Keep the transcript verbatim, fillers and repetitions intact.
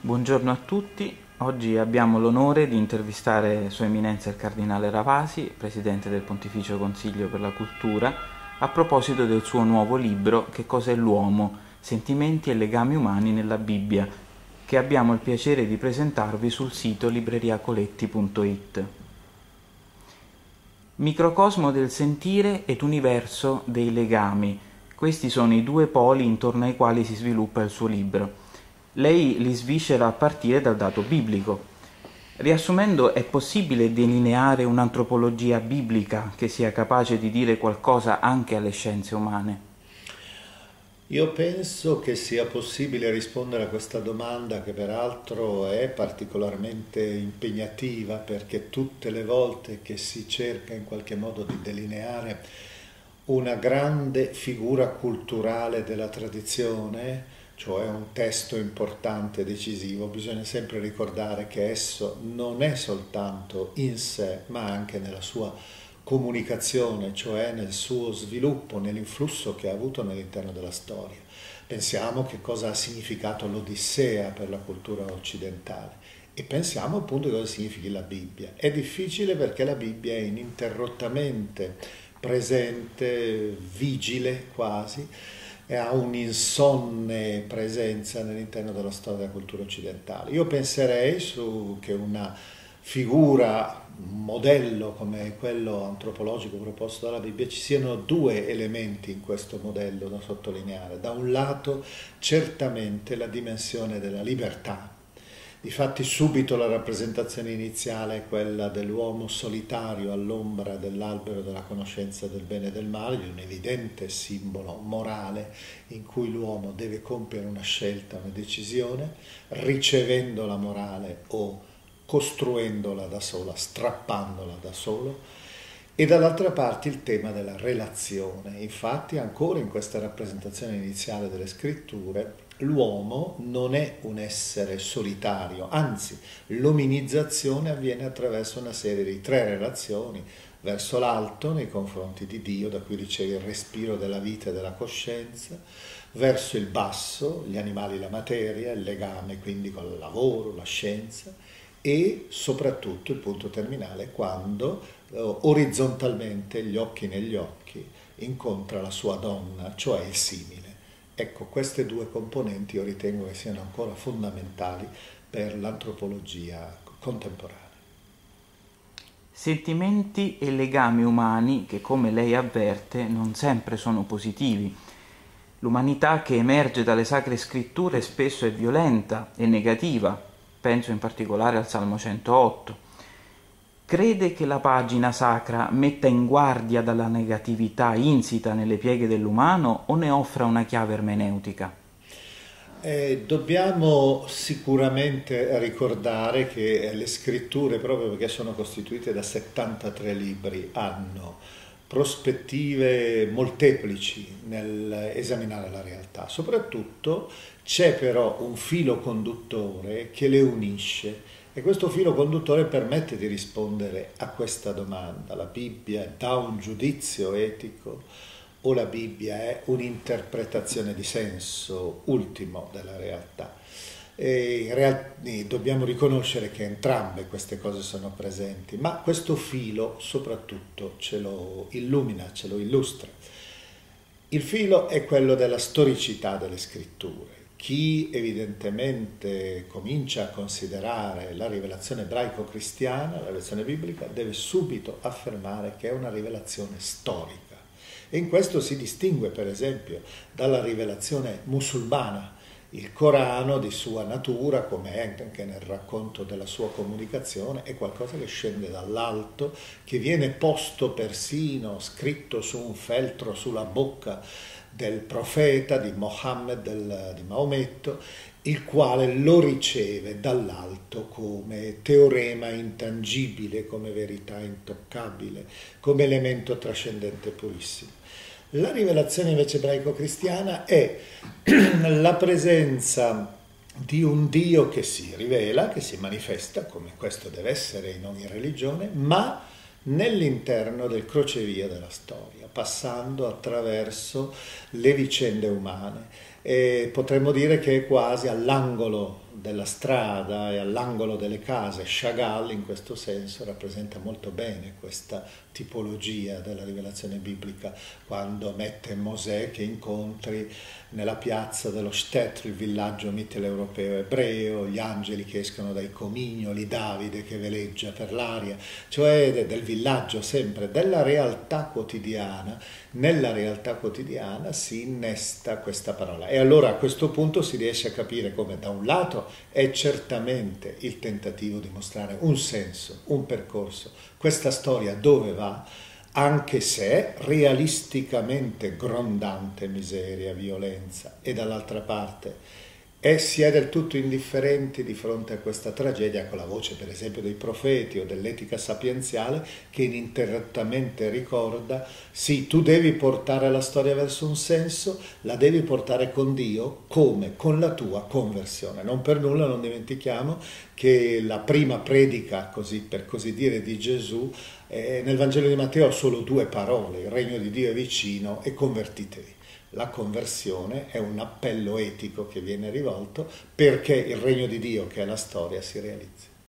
Buongiorno a tutti, oggi abbiamo l'onore di intervistare Sua Eminenza il Cardinale Ravasi, Presidente del Pontificio Consiglio per la Cultura, a proposito del suo nuovo libro Che cos'è l'uomo? Sentimenti e legami umani nella Bibbia, che abbiamo il piacere di presentarvi sul sito libreriacoletti punto it. Microcosmo del sentire ed universo dei legami. Questi sono i due poli intorno ai quali si sviluppa il suo libro. Lei li sviscera a partire dal dato biblico. Riassumendo, è possibile delineare un'antropologia biblica che sia capace di dire qualcosa anche alle scienze umane? Io penso che sia possibile rispondere a questa domanda, che peraltro è particolarmente impegnativa, perché tutte le volte che si cerca in qualche modo di delineare una grande figura culturale della tradizione, cioè un testo importante e decisivo, bisogna sempre ricordare che esso non è soltanto in sé, ma anche nella sua comunicazione, cioè nel suo sviluppo, nell'influsso che ha avuto all'interno della storia. Pensiamo che cosa ha significato l'Odissea per la cultura occidentale e pensiamo appunto cosa significhi la Bibbia. È difficile perché la Bibbia è ininterrottamente presente, vigile quasi, e ha un'insonne presenza all'interno della storia della cultura occidentale. Io penserei su che una figura, un modello come quello antropologico proposto dalla Bibbia, ci siano due elementi in questo modello da sottolineare. Da un lato certamente la dimensione della libertà. Difatti subito la rappresentazione iniziale è quella dell'uomo solitario all'ombra dell'albero della conoscenza del bene e del male, di un evidente simbolo morale in cui l'uomo deve compiere una scelta, una decisione, ricevendo la morale o costruendola da sola, strappandola da solo, e dall'altra parte il tema della relazione. Infatti ancora in questa rappresentazione iniziale delle scritture l'uomo non è un essere solitario, anzi l'ominizzazione avviene attraverso una serie di tre relazioni: verso l'alto nei confronti di Dio, da cui riceve il respiro della vita e della coscienza; verso il basso, gli animali, la materia, il legame quindi con il lavoro, la scienza; e soprattutto il punto terminale, quando eh, orizzontalmente, gli occhi negli occhi, incontra la sua donna, cioè il simile. Ecco, queste due componenti io ritengo che siano ancora fondamentali per l'antropologia contemporanea. Sentimenti e legami umani che, come lei avverte, non sempre sono positivi. L'umanità che emerge dalle sacre scritture spesso è violenta e negativa, penso in particolare al Salmo centootto. Crede che la pagina sacra metta in guardia dalla negatività insita nelle pieghe dell'umano o ne offra una chiave ermeneutica? Eh, dobbiamo sicuramente ricordare che le scritture, proprio perché sono costituite da settantatré libri, hanno prospettive molteplici nell'esaminare la realtà. Soprattutto c'è però un filo conduttore che le unisce, e questo filo conduttore permette di rispondere a questa domanda: la Bibbia dà un giudizio etico o la Bibbia è un'interpretazione di senso ultimo della realtà? E in realtà dobbiamo riconoscere che entrambe queste cose sono presenti, ma questo filo soprattutto ce lo illumina, ce lo illustra. Il filo è quello della storicità delle scritture. Chi evidentemente comincia a considerare la rivelazione ebraico-cristiana, la rivelazione biblica, deve subito affermare che è una rivelazione storica. E in questo si distingue, per esempio, dalla rivelazione musulmana. Il Corano, di sua natura, come è anche nel racconto della sua comunicazione, è qualcosa che scende dall'alto, che viene posto persino, scritto su un feltro sulla bocca del profeta, di Mohammed, del, di Maometto, il quale lo riceve dall'alto come teorema intangibile, come verità intoccabile, come elemento trascendente purissimo. La rivelazione invece ebraico-cristiana è la presenza di un Dio che si rivela, che si manifesta, come questo deve essere in ogni religione, ma nell'interno del crocevia della storia, passando attraverso le vicende umane. E potremmo dire che è quasi all'angolo della strada e all'angolo delle case. Chagall in questo senso rappresenta molto bene questa tipologia della rivelazione biblica, quando mette Mosè che incontri nella piazza dello Shtetl, il villaggio mitteleuropeo ebreo, gli angeli che escono dai comignoli, Davide che veleggia per l'aria, cioè del villaggio sempre, della realtà quotidiana. Nella realtà quotidiana si innesta questa parola e allora a questo punto si riesce a capire come da un lato è certamente il tentativo di mostrare un senso, un percorso, questa storia dove va, anche se realisticamente grondante miseria, violenza, e dall'altra parte e si è del tutto indifferenti di fronte a questa tragedia, con la voce per esempio dei profeti o dell'etica sapienziale che ininterrottamente ricorda: sì, tu devi portare la storia verso un senso, la devi portare con Dio, come? Con la tua conversione. Non per nulla non dimentichiamo che la prima predica, così per così dire, di Gesù eh, nel Vangelo di Matteo ha solo due parole: il regno di Dio è vicino e convertitevi. La conversione è un appello etico che viene rivolto perché il regno di Dio, che è la storia, si realizzi.